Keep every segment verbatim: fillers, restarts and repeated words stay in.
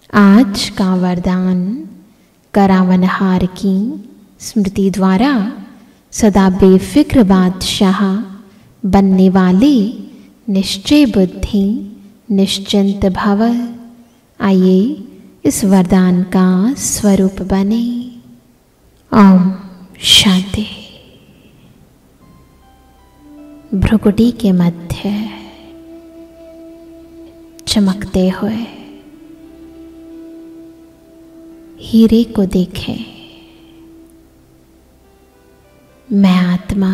आज का वरदान करावनहार की स्मृति द्वारा सदा बेफिक्र बादशाह बनने वाले निश्चय बुद्धि निश्चिंत भव। आइए इस वरदान का स्वरूप बने। ओम शांति। भ्रुकुटी के मध्य चमकते हुए हीरे को देखें। मैं आत्मा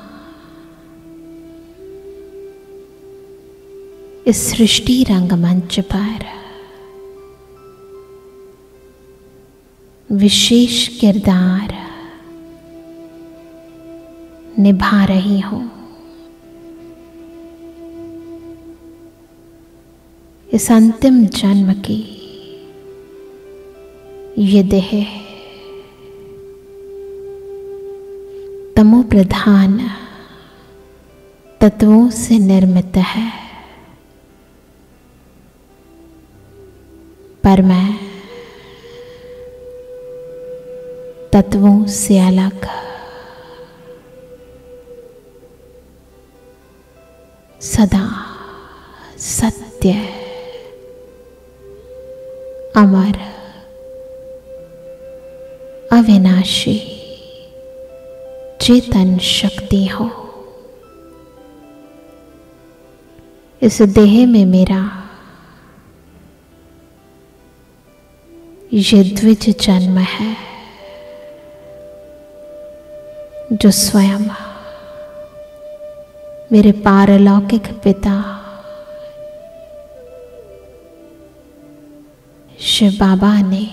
इस सृष्टि रंगमंच पर विशेष किरदार निभा रही हूं। इस अंतिम जन्म की ये देह तमो प्रधान तत्वों से निर्मित है, पर मैं तत्वों से अलग सदा सत्य अमर अविनाशी चेतन शक्ति हो। इस देह में मेरा ये द्विज जन्म है, जो स्वयं मेरे पारलौकिक पिता शिव बाबा ने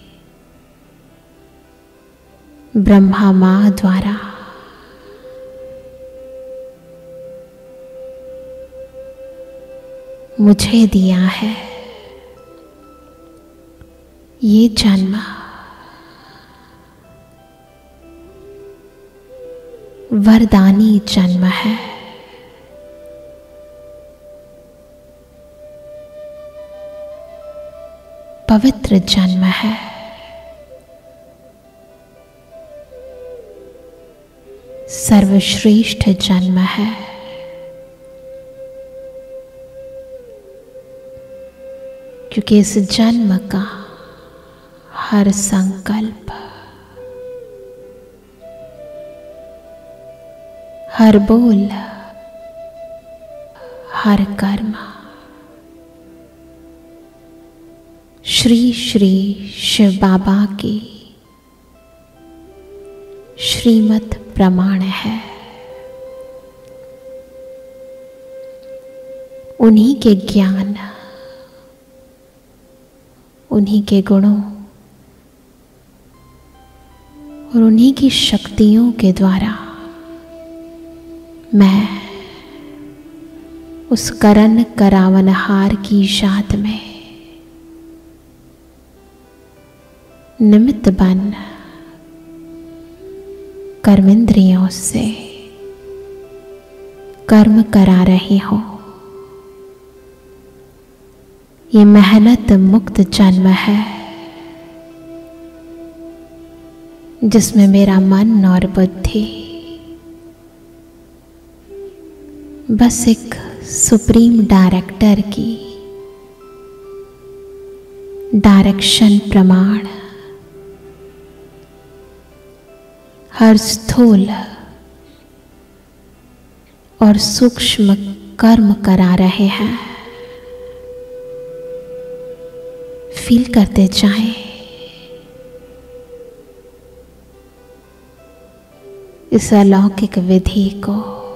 ब्रह्मा माँ द्वारा मुझे दिया है। ये जन्म वरदानी जन्म है। पवित्र जन्म है। सर्वश्रेष्ठ जन्म है। क्योंकि इस जन्म का हर संकल्प, हर बोल, हर कर्म श्री श्री शिव बाबा की श्रीमत प्रमाण है। उन्हीं के ज्ञान, उन्हीं के गुणों और उन्हीं की शक्तियों के द्वारा मैं उस करण करावनहार की याद में निमित्त बन कर्मेंद्रियों से कर्म करा रही हूं। ये मेहनत मुक्त जन्म है, जिसमें मेरा मन और बुद्धि बस एक सुप्रीम डायरेक्टर की डायरेक्शन प्रमाण हर स्थूल और सूक्ष्म कर्म करा रहे हैं। फील करते जाएं। इस अलौकिक विधि को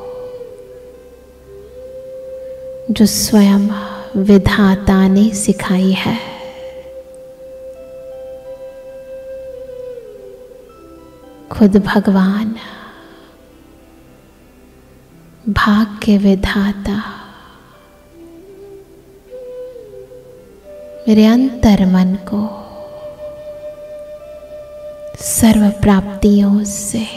जो स्वयं विधाता ने सिखाई है। खुद भगवान भाग्य विधाता मेरे अंतर मन को सर्व प्राप्तियों से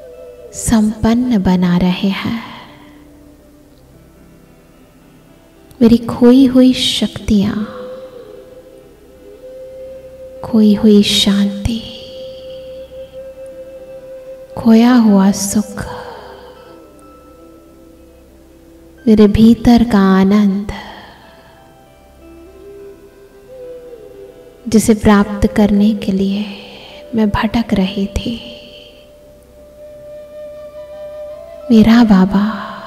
संपन्न बना रहे हैं। मेरी खोई हुई शक्तियां, खोई हुई शांति, खोया हुआ सुख, मेरे भीतर का आनंद, जिसे प्राप्त करने के लिए मैं भटक रही थी, मेरा बाबा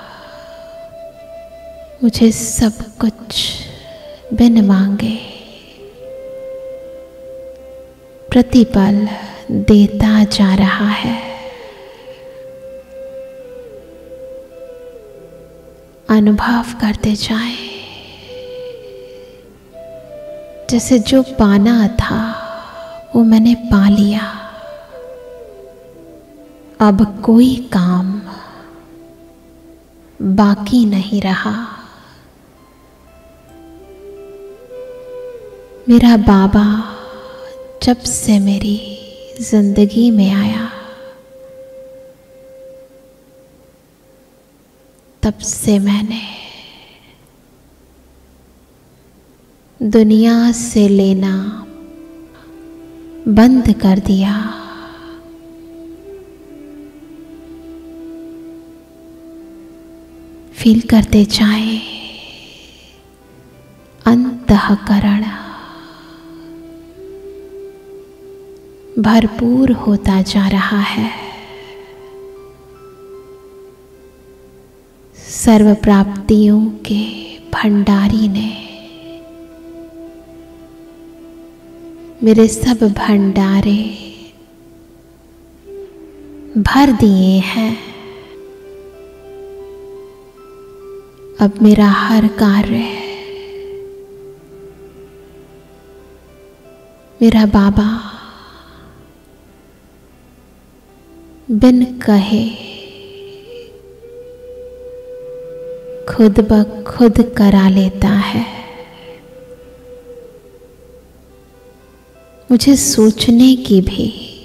मुझे सब कुछ बिन मांगे प्रतिपल देता जा रहा है। अनुभव करते जाएं, जैसे जो पाना था वो मैंने पा लिया। अब कोई काम बाकी नहीं रहा। मेरा बाबा जब से मेरी जिंदगी में आया, तब से मैंने दुनिया से लेना बंद कर दिया। फील करते जाएं, अंतःकरण भरपूर होता जा रहा है। सर्व प्राप्तियों के भंडारी ने मेरे सब भंडारे भर दिए हैं। अब मेरा हर कार्य मेरा बाबा बिन कहे खुद ब खुद करा लेता है। मुझे सोचने की भी,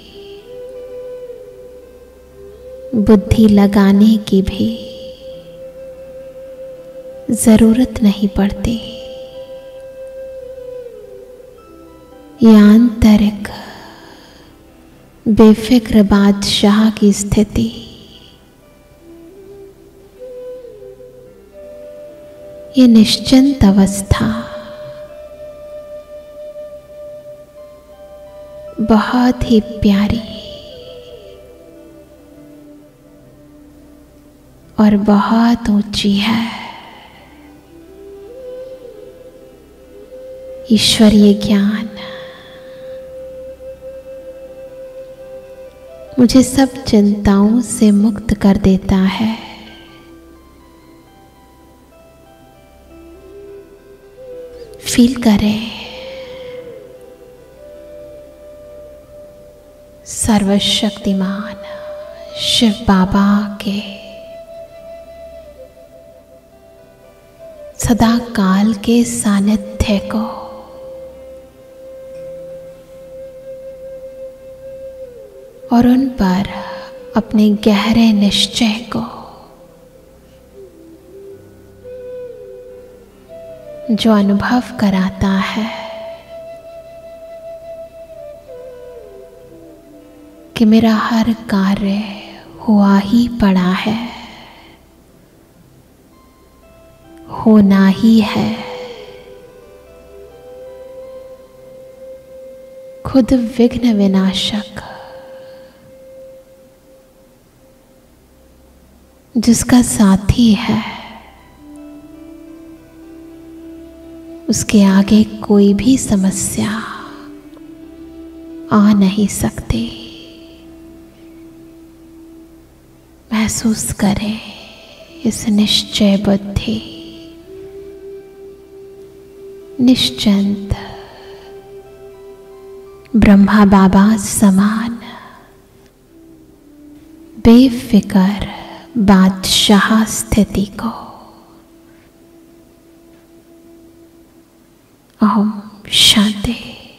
बुद्धि लगाने की भी जरूरत नहीं पड़ती। ये आंतरिक बेफिक्र बादशाह की स्थिति ये निश्चिंत अवस्था बहुत ही प्यारी और बहुत ऊंची है। ईश्वरीय ज्ञान मुझे सब चिंताओं से मुक्त कर देता है। फील करें, सर्वशक्तिमान शिव बाबा के सदा काल के सानिध्य को और उन पर अपने गहरे निश्चय को जो अनुभव कराता है कि मेरा हर कार्य हुआ ही पड़ा है, होना ही है। खुद विघ्न विनाशक जिसका साथी है, उसके आगे कोई भी समस्या आ नहीं सकती। महसूस करें इस निश्चय बुद्धि, निश्चिंत ब्रह्मा बाबा समान बेफिक्र बादशाह स्थिति को। ओम शांति।